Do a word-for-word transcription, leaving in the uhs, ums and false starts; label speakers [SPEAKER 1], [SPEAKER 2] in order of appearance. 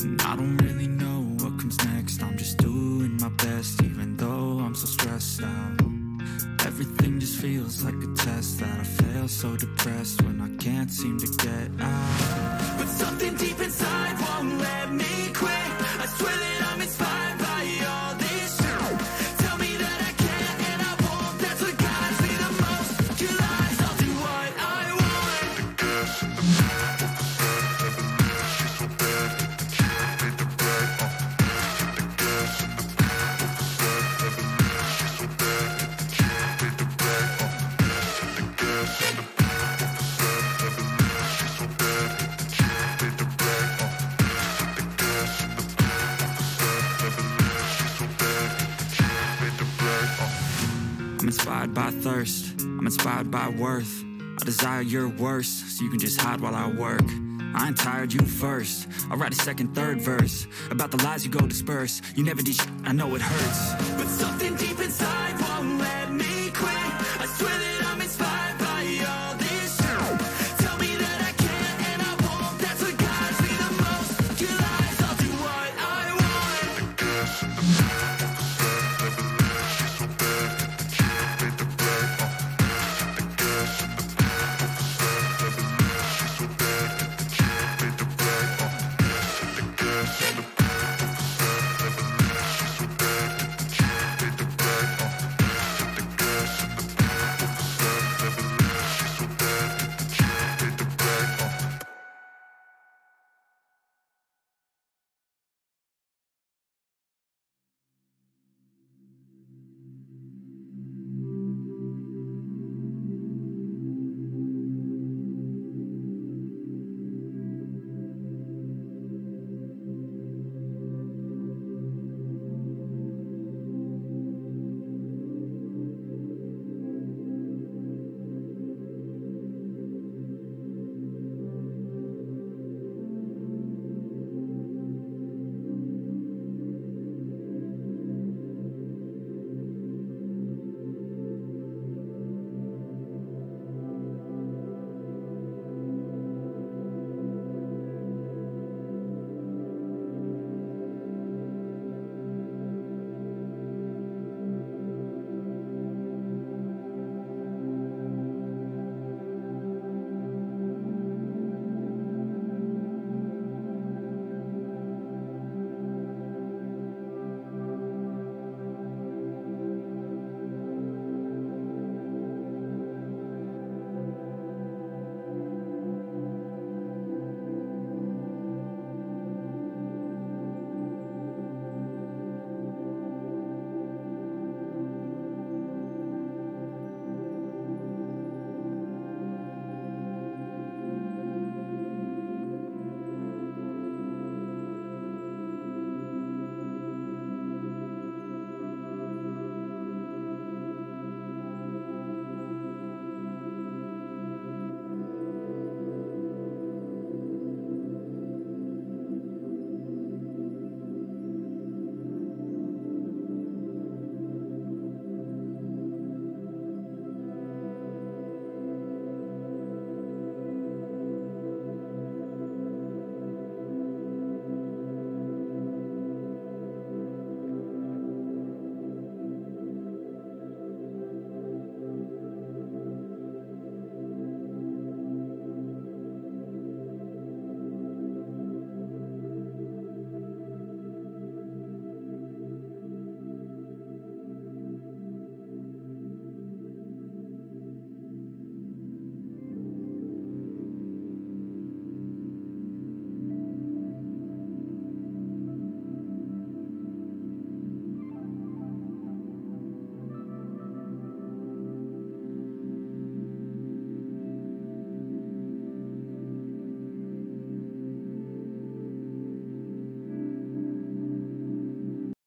[SPEAKER 1] And I don't really know what comes next. I'm just doing my best, even though I'm so stressed out. Everything just feels like a test that I fail, so depressed when I can't seem to get out. But something deep inside won't let me quit. I swear that I'm inspired by all this shit. Tell me that I can and I won't. That's what guides me the most. Till lies, I'll do what I want. The gas in the middle of the bed, never leave. She's so bad that the can't beat the bag. Uh, the gas in the middle of the bed, never leave. She's so bad that the can't beat the bag. Uh, the gas in the middle of the bed, never leave. She's so bad that the can't beat the bag. Uh, the gas in the middle of the bed, never leave. She's so bad that the can't beat the bag. Uh. I'm inspired by thirst, I'm inspired by worth. I desire your worst, so you can just hide while I work. I ain't tired, you first. I'll write a second, third verse about the lies you go disperse. You never did shit, I know it hurts, but something deep